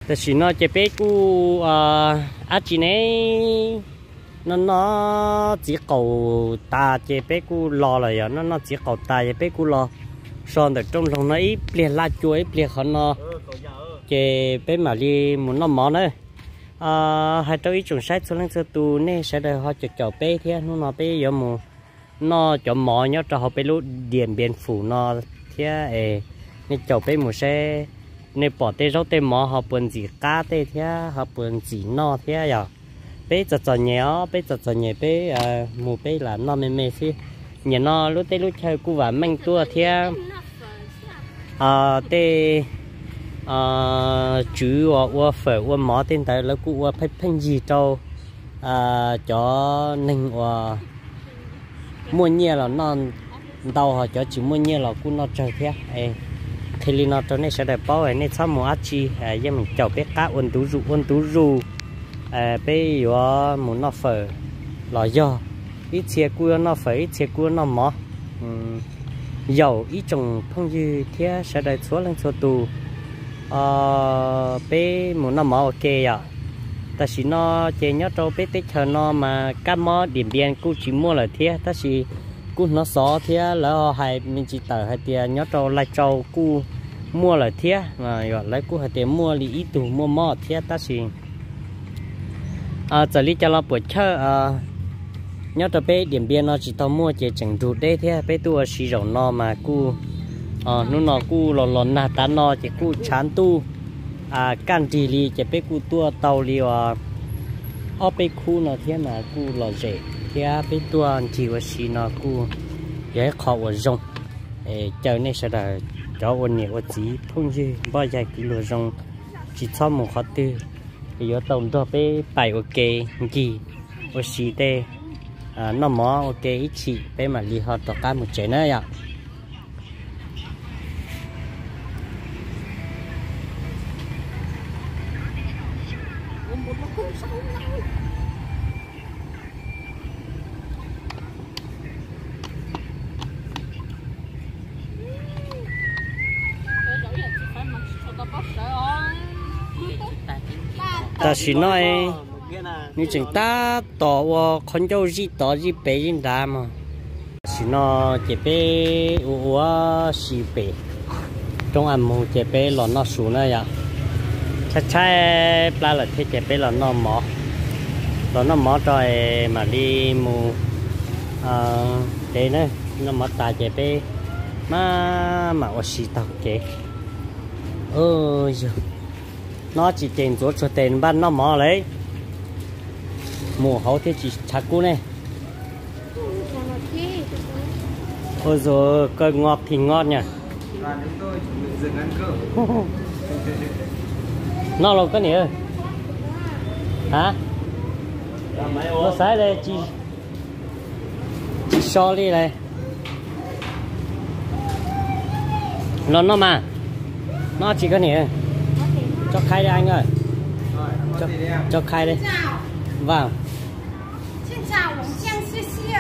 แต่สิnó chế bé cu à chị này nó chỉ cầu ta chế bé cu lo là giờ nó chỉ cầu ta chế bé cu lo son được trong lòng nó ít liền la chuối liền khó nó chế bé mà đi muốn nó món nữa hai tôi trồng sách số lần số tu nè sẽ được họ chở bé thế nó bé giờ mù nó chở mỏ nhớ cho họ bé lúc điền biển phủ nó thế nên chở bé mù sẽ nên bỏ tê rau tê mỏ họ buồn gì cá tê thế họ buồn gì no thế giờ bé chở nhớ bé mù bé là no mê mê xí nhà nó lúc tê lúc chơi cu và mang tua thế tê chú và phở và mỏ tên tại là cụ phải phanh gì đâu cho nên và mua nhiều là non đầu họ cho chỉ mua nhiều là cũng nó chơi thế thì nó cho nên sẽ đẹp bao này sau mùa ăn chi giờ mình chậu bé cá uốn tú ru bé vừa muốn nó phở là do ít xe cua nó phở ít xe cua nó mỏ dầu ít trồng phong như thế sẽ đẹp số lần số tù bé muốn nó mỏ ok à ta chỉ nó chơi nhớ trâu bé tết chờ nó mà cá mỏ điểm biên cũng chỉ mua là thế ta chỉ cũng nó xó thế là hai mình chỉ tờ hai tiền nhớ trâu lại trâu cũng mua là thế mà gọi lấy cũng hai tiền mua thì ít tù mua mỏ thế ta chỉ giờ đi cho nó buổi chơi nhớ trâu bé điểm biên nó chỉ tao mua chỉ chẳng đủ đấy thế bé tua xì rau nó mà cũng nó cu lòn nà tá nó chỉ cu chán tu can trì li chỉ bé cu tua tàu li ở bé cu nó thế là cu lò rễ thế bé tua chỉ có xí nó cu dễ khó ở rong chờ này sẽ là cho ôn nhiều gì phong gì bao giờ kilo rong chỉ cho một khó tư thì ở tàu đó bé bài ok gì ở xí đây nó mỏ ok ít chỉ bé mà li họ tao cá một chế nữa ạ ta chỉ nói như chúng ta tỏ con dâu gì tỏ gì bé gì đa mà chỉ nó chỉ bé xì bé trong ăn mù chỉ bé là nó xuống này ạ chắc ba là thế chỉ bé là nó mỏ rồi mà đi mù thế nữa nó mỏ tài chỉ bé mà ở xì tao kệ nó chỉ tiền chỗ cho tiền ban nó mỏ lấy mùa hậu thì chỉ chặt cú này ôi rồi cây ngọt thì ngọt nhỉ nó là cái gì hả nó sai đây chị so đi này nó mà nó chỉ có gì cho khai đây anh ơi cho khai đây vâng xin chào Long Giang xia xia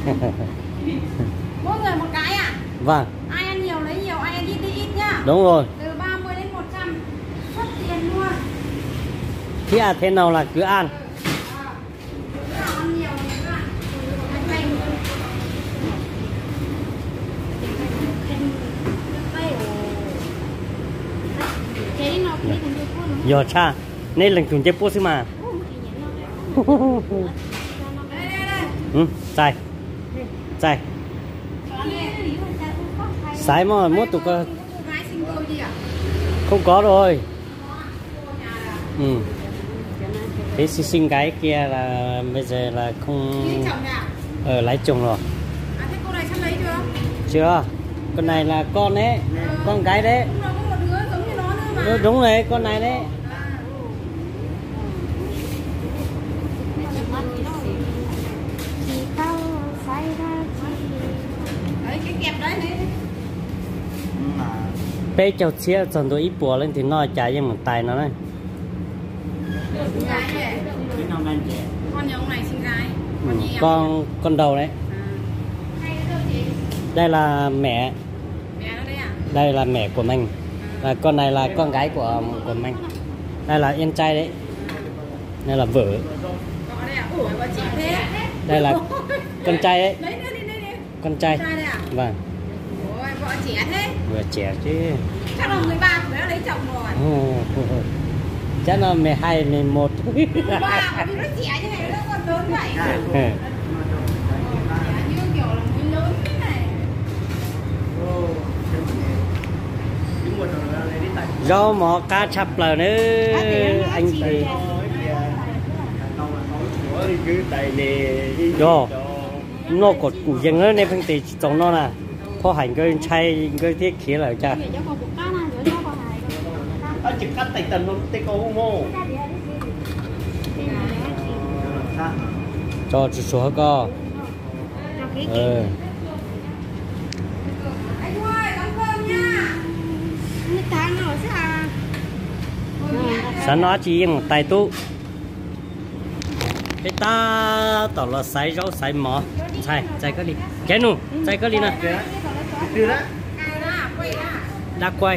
mỗi người một cái à vâng ai ăn nhiều lấy nhiều ai ăn ít đi ít nhá đúng rồi từ 30 đến 100 xuất tiền luôn thì thế nào là cứ ăn ăn nhiều thì cứ ăn giờ cha nên lần cùng chơi bố xí mà chạy sái mà mốt tụi cơ không có rồi thế sinh cái kia là bây giờ là không lấy chồng rồi thế cô này sắp lấy chưa con này là con đấy con cái đấy đúng rồi con này đấy bé cháu chia chọn tôi ít bùa lên thì nó chạy như một tay nó đấy con nhà ông này sinh gái con đầu đấy đây là mẹ nó đấy à đây là mẹ của mình con này là con gái của mình đây là em trai đấy, đây là vợ, đây là con trai đấy, con trai, vâng, vợ trẻ thế, vừa trẻ chứ, chắc là 13 tuổi đã lấy chồng rồi, chắc là 12, 11, 13 vì nó trẻ như này nó còn lớn vậy, như kiểu là mới lớn thế này, rau mỏ cá chập là nữa anh thì rồi nó có củ dân nữa nên phải tìm trong nó nè có hành cái chay cái thiết khí là cha chỉ cắt tay tần nó tay câu mô cho chú số co anh ơi đóng cơm nha, sáng nó chỉ một tay tú cái ta tỏ là sấy rau sấy mỏ sai sai cái đi cái nu sai cái đi nè đã quay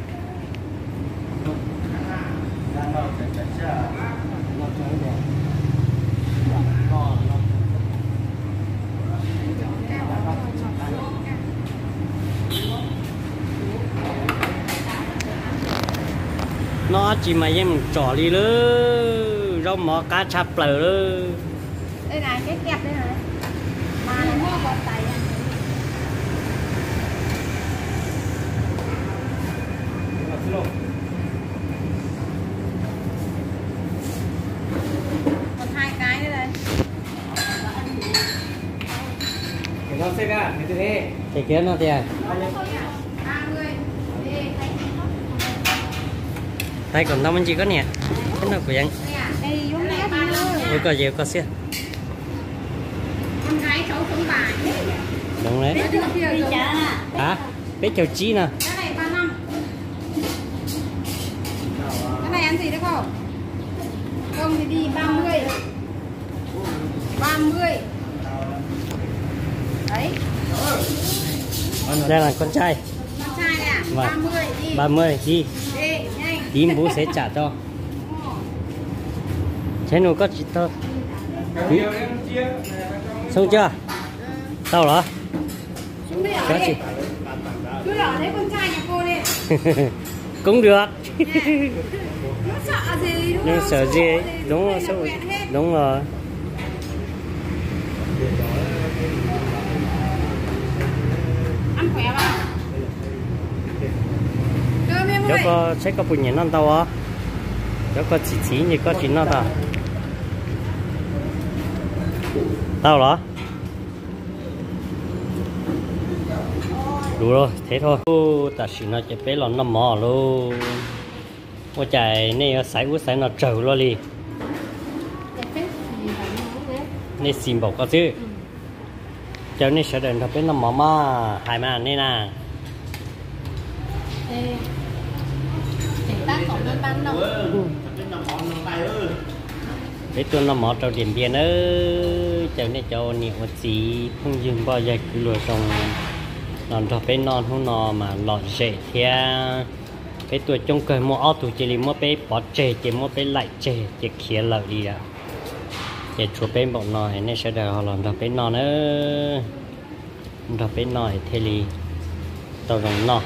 nó chỉ mà em trỏ đi nữa rau mỏ cá chập lở nữa đây này cái kẹp đây này mà nó mua còn tay còn 2 cái nữa đây cái con xe cả cái thứ thế cái kia nó thì 30 đây còn 5 anh chị có nè cái nào của anh đây giống này 30 có gì có xe con gái cháu không bài đúng đấy hả bé chào chi nè cái này 35 cái này ăn gì đấy không không thì đi 30 đấy đây là con trai con trai này à vâng. 30 đi 30 đi nhanh tí bố sẽ trả cho thế nó có chị tơ xong chưa sao đó xuống đây ở có đây chị cứ ở đấy con trai nhà cô đi cũng được nó sợ gì đúng nhưng không sợ gì đúng rồi sợ đúng rồi ăn khỏe vào cơm em cháu ơi có sẽ có bụi nhện non tao á cháu có chỉ như có chỉ nó tao tao đó đủ rồi thế thôi ta chỉ nói cho bé nó mò luôn ôi trời này sải nó trầu lo đi này xin bảo có chứ cháu này sẽ đền cho bé nó mò mà hai mà này nè để tôi nó mò trâu điểm biên ơi cháu này cháu nhiều gì không dừng bao giờ cứ lùi trong non cho bé non không nó mà lọt rễ theo cái tuổi trong cởi mua áo tủ chỉ mua bé bỏ chè chỉ mua bé lại chè chỉ khía lợi đi à để chụp bên bọn nó này sẽ được họ làm cho bé non nữa cho bé non thì li tao rằng non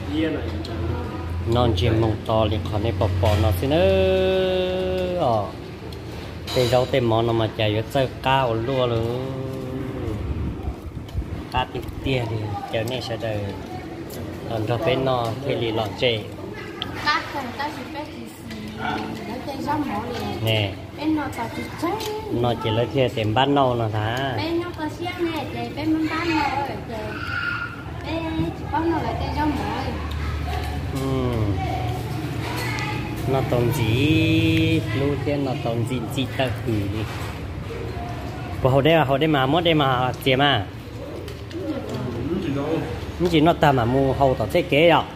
non chỉ mong to liền còn này bỏ nó xin nữa tê rau tê món nó mà chạy rất sơ cao luôn luôn cá tiếp tia thì giờ này sẽ được làm cho bên nó thì lì lọt chè cá cần cá gì bé thì nó tên rau mỏ liền nè bên nó tao chỉ chơi nó chỉ lấy kia tiền ban nâu nó thả bên nó có xiếc này để bênมันbán nó rồi để chỉ có nó là tên rau mỏ nó tồn gì lúc tiên nó tồn gì ta cử đi bộ họ đây mà mất đây mà tiền mà những gì nó ta mà mua hậu tao thiết kế rồi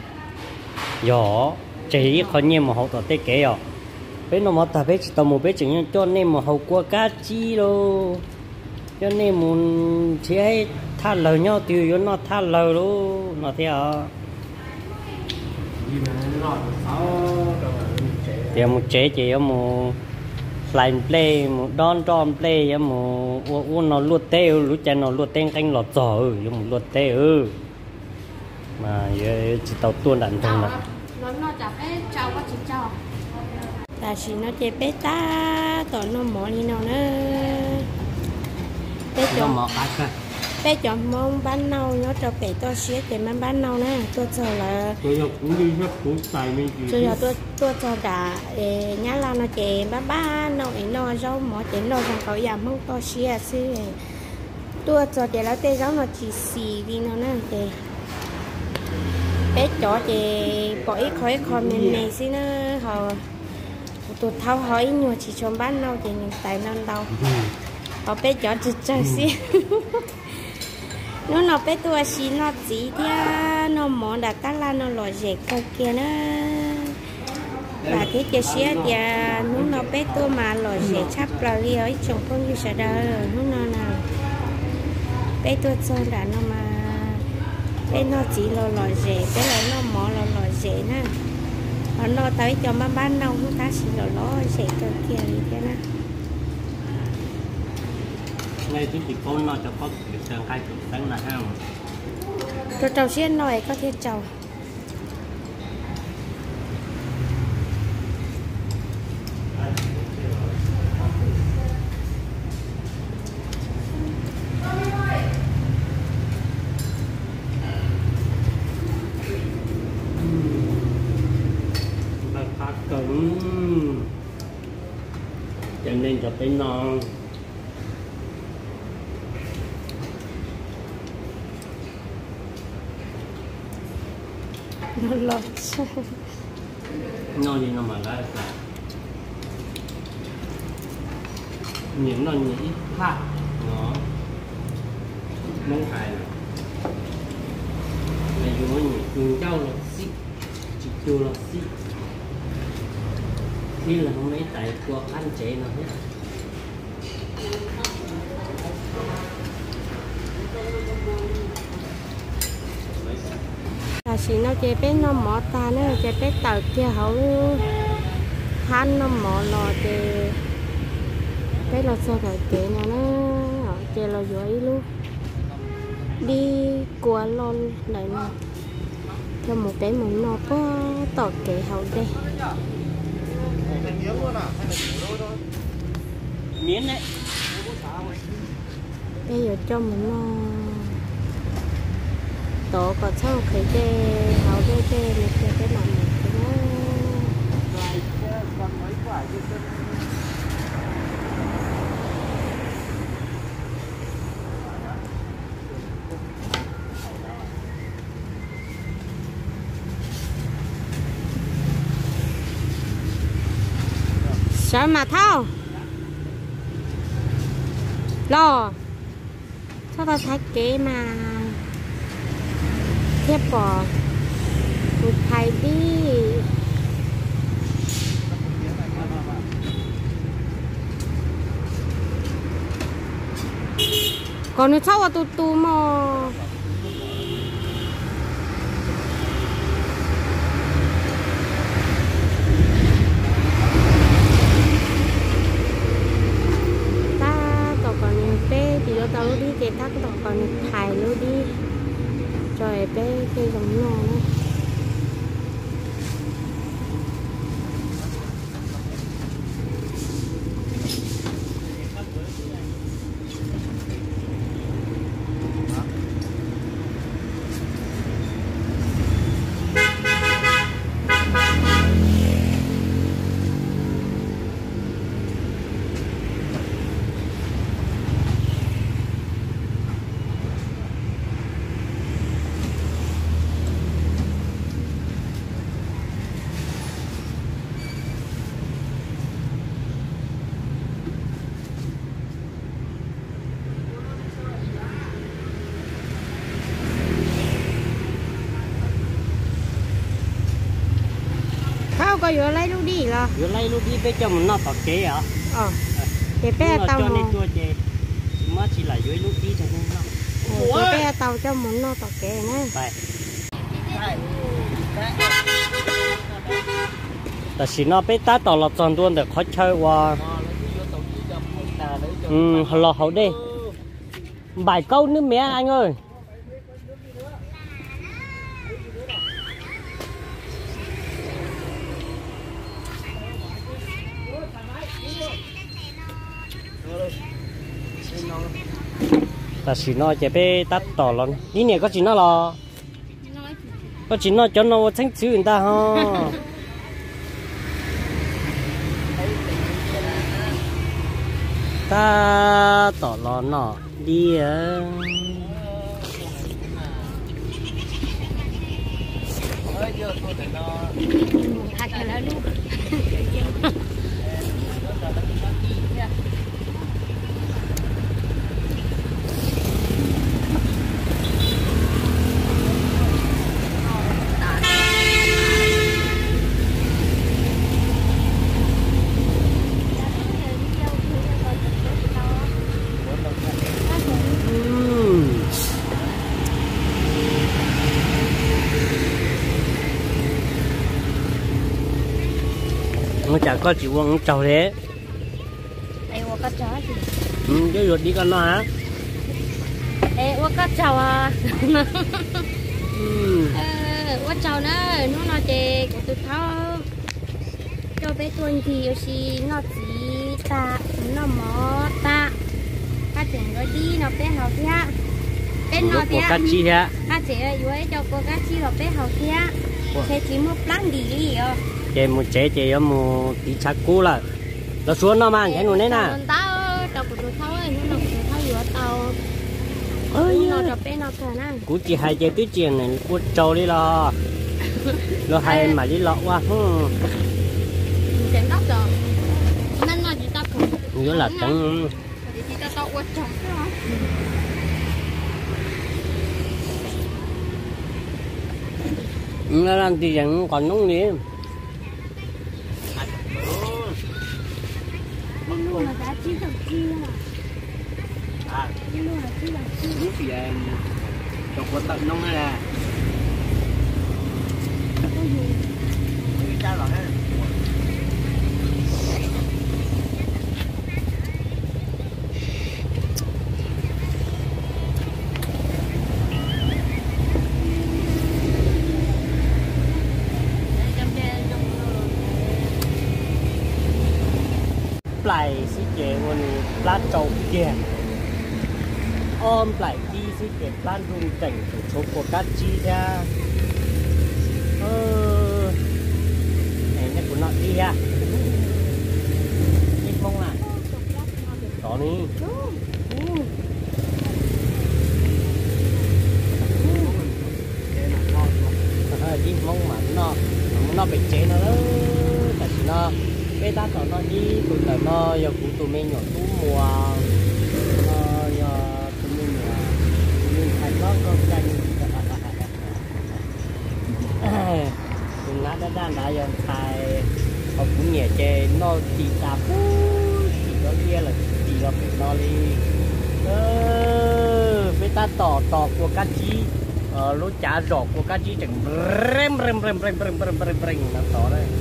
chỉ có nhiều mà hậu tao thiết kế rồi bên nó mà ta biết tao mua biết chừng cho nên mà hậu qua cá chi đâu cho nên muốn chỉ hay tha lời nhau tiêu nó tha lời luôn nó theo thì một chế chỉ một lại play một đòn play một nó luộc tê lúc chân nó luộc tên canh lọt giò một luộc tê mà chỉ tàu tuôn đạn thôi mà nó chả bé trâu có chỉ trâu là chỉ nó chế bé ta tao nó mỏ đi nào nữa bé nó mỏ cá bé chọn mong bán nâu nó cho bé to xía để mà bán nâu nè tôi cho là tôi cũng đi rất cũng xài mấy gì tôi cho đã nhá là nó chế ba nâu ấy nó rau mỏ chế nó rằng có giảm không to xía xí tôi cho chế là tê rau nó chỉ xì đi nó nè chế bé chó chế bỏ ít khói mềm này xí nó họ tụt thao hỏi nhiều chỉ cho bán nâu chế những tài non đâu họ bé chó chụp chơi xí nó bé tua xí nó chỉ thia nó món đã cắt la nó lòi dệt cơ kia nữa và cái kia xí thì nó bé tua mà lòi dệt chắp là đi ở trong con như sao đó nó nào bé tua chơi đã nó mà bé nó chỉ lòi dệt bé là nó mỏ lòi dệt nè nó tới cho má bán nâu nó ta xí lòi dệt cơ kia đi thế nè ngay trước thì con nó cho có được sang khai được sáng là hao cho trâu xiên nói có thể trâu phát cứng cho nên cho tới non nó lọt nó gì nó mà ra những nó nhỉ khác nó mong hài này dù nó nhỉ cùng châu là xí chỉ chưa là xí khi là không mấy tại cuộc ăn chế nó hết là chỉ nó chế bé nó mỏ ta nữa chế bé tàu kia hậu than nó mỏ lò chế bé lò sao rồi chế nó chế lò dối luôn đi qua lon này nè cho một cái món nó có tọt kế hậu đây miếng đấy bây giờ cho mình nó tổ có sao cái hậu cái một cái làm sao mà thao lo sao ta thấy kế mà thiếp bỏ một thầy đi còn nó sao à tu mà tao đi để thắt tao còn thải luôn đi rồi bé cây giống nò nữa có vừa lấy lúc đi là vừa lấy lúc đi bé cho mình nó tọt chế à để bé tàu cho nên chua chế mới chỉ là dưới lúc đi cho nên nó để bé tàu cho mình nó tọt chế nữa đây แต่สิnó bé ta tỏ là toàn luôn để khó chơi qua lọ hậu đi bài câu nữa mẹ anh ơi ta chỉ nó chỉ bé tắt tỏ lon đi nè có chỉ nó là có chỉ nó cho nó tránh chữ người ta ha ta tỏ lon nọ đi nó chả có chỉ uống trầu thế. Ê, uống cá cháo gì? Cái ruột đi con nó hả? Ê, uống cá cháo à? Uống cháo nữa, nó chè của tụi tháo. Cho bé tuần thì yêu si nó chỉ ta, nó mỏ ta. Cá chén rồi đi nó bé học thea. Bên nó thea. Cá chi thea. Cá chén rồi cho cô cá chi nó bé học thea. Thế chỉ một lăng đi đi rồi. Chế một chế chế ở một tí chắc cũ là nó xuống nó mà cái nó đấy nè tao tao của tụi tháo ấy nó của tháo vừa tao nó đập bên nó cả nè cú chỉ hai chế tứ tiền này cú trâu đi lo lo hai mà đi lọ quá chém tóc rồi nên nó chỉ tao cũng nhớ là trắng chỉ tao quật chồng nó làm thì chẳng còn nóng đi luôn là giá trị đầu tiên mà luôn là chi đầu tiên lúc gì đọc có tận nông hay là sao rồi ha lại xí chế một lá trầu kia ôm lại đi xí chế lan rung cảnh của số của các chi ra này nó của nó đi ra đi mông à đó đi đi mông mà nó bị chế nó đó tại vì nó bây ta tao nó đi tụi nó giờ cũng tụi mình nhỏ tú mùa giờ tụi mình thành nó con canh tụi nó đã giờ thầy họ cũng nhẹ chè nó chỉ ta chỉ có kia là chỉ là nó đi bây ta tỏ của cá chi lúa chả rọ của cá chi chẳng rem nó tỏ đây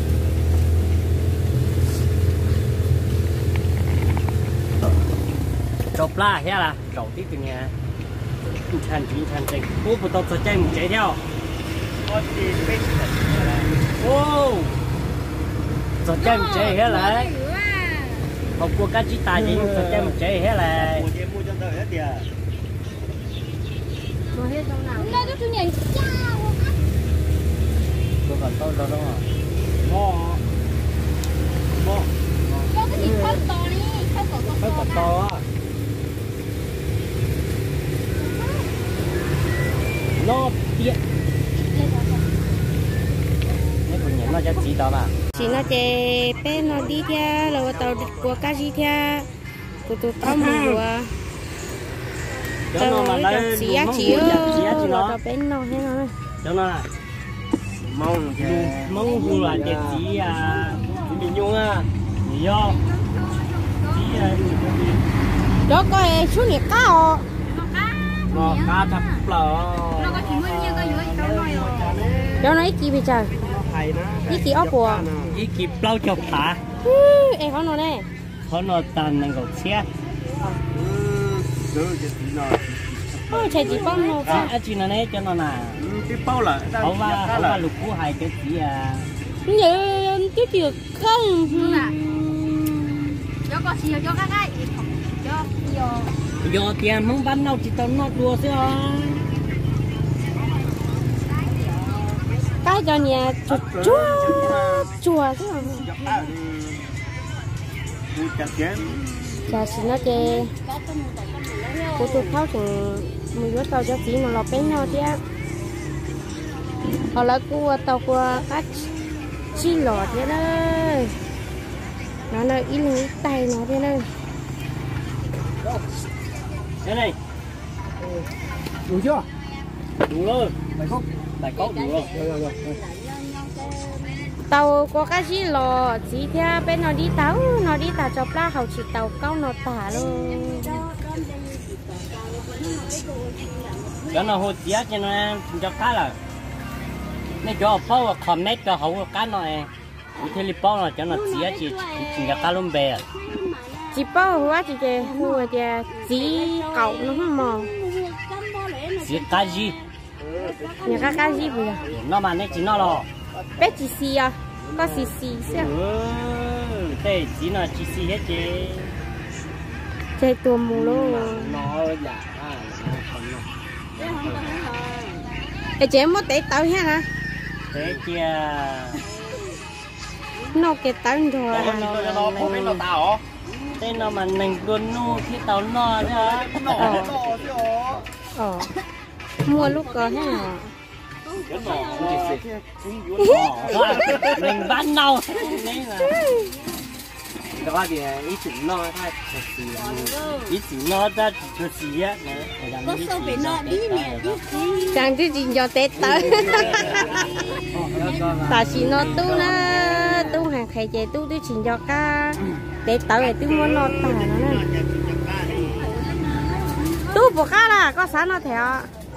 trộn pla hết là trộn tí từ nhà thành trình bố của tôi sẽ chơi một chế theo ô sẽ chơi một chế hết lại học của các chị tài gì sẽ chơi một chế hết lại tôi còn tôi đó đúng không mò cho cái gì không to đi không còn to á nó tiện nếu còn nhảy nó cho chỉ đó mà chỉ nó chè bé nó đi theo rồi tàu của cá gì theo của tụi tao mua cho nó mà lấy chỉ nó bên nó thế nó cho nó là mong hù là chè chỉ bị nhung à do chỉ đó coi số nhiệt cao nó cá thập lờ nó có chỉ nguyên nhiên có dưới đó nói rồi đó nói chi bây giờ hay đó. Đi kỳ ốc bùa. ý kịp bao chục thả Ê khó nó nè. họ nó tàn năng cầu xe Được chứ nó. Ôi chạy chỉ bông nó. à chị nó này cho nó là Cái bao là họ va lục cú hai cái gì à Như cái kiểu không. Cho có xìu cho các cái. Cho xìu. giờ tiền không bán đâu chỉ tao nó đùa thôi Cái cho nhà chùa thế nào. Chả xin nó chê. Cô tụi tháo chừng mình có tàu cho chị mà lọt bén nhau chứ. Họ lấy cô tàu qua cách chi lọt thế đó. Nó ít lấy tay nó thế đó. cái này Đủ chưa? đủ rồi Mày không? đại có đủ rồi Rồi. Tàu có cái gì lò chỉ theo bên nó đi tàu cho pla hậu chỉ tàu câu nó tả luôn. cho nó hỗ trợ cho nó cho cá là nó cho bao comment cho hậu cá này thì li bao là cho nó chỉ cho cá luôn bè Chỉ bao hóa chỉ cái hùa chỉ cậu nó không mò. chỉ cá gì Nhà cái gì bây giờ? nó mà nó chỉ nó lo Bé chỉ xì à? Có xì sao? thế chỉ nó chỉ xí hết chứ Chơi tua mù luôn. nó giả Ê chị em muốn té tàu ha? thế kia Nó cái tàu rồi. Nó không biết nó tao hả? thế nó mà mình luôn nu khi tàu no nữa Mua lúc có thế nào? mình bán đâu Đó thì ý chữ nó thôi. ít chỉ nó ra cho xí á có sao phải nó đi nè Chẳng chứ chỉ cho té tàu. Ta chỉ nó tu hàng khai chế tu chỉ cho cá té tàu để tu muốn nó tả nó nè. Tu bộ cá là có sáng nó theo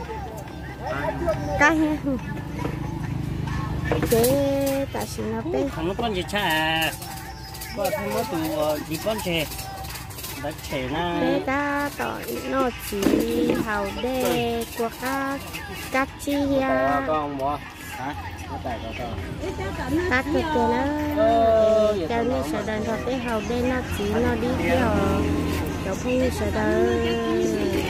cái chế ta chỉ nó bé không có con gì cha có thêm một tụ gì con chè đã chè na bé ta tỏi nó chỉ hào đê của các chi ya Con mua. hả nó tại có các cái nó cho nên sợ đàn cho cái hào đê nó chỉ nó đi theo cháu không như sợ đàn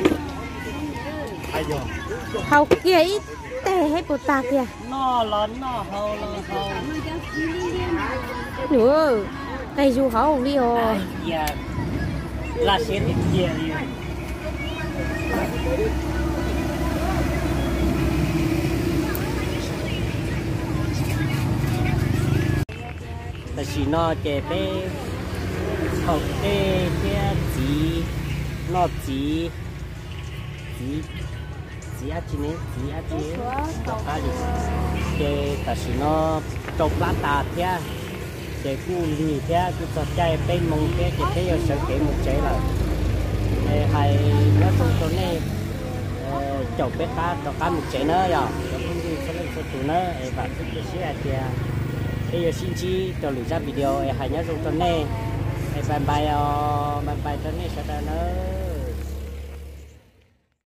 hào kia ít tè hết của ta kìa nó lớn nó hầu nữa cây du hậu đi rồi dạ là sẽ đi kia đi ta chỉ nó chè bé học cái gì nó gì á chị này gì á chị đọc cái gì cái ta chỉ nó trồng lá tà thế cái cu gì thế cứ cho chạy bên mông thế cái thế giờ sợ cái một chế là hay nó trong này trồng bé cá một chế nữa rồi không đi sẽ lên số tụ nữa và thích cái xe thì bây giờ xin chi cho lũ ra video hay nhớ trong này bye bye cho này sẽ nữa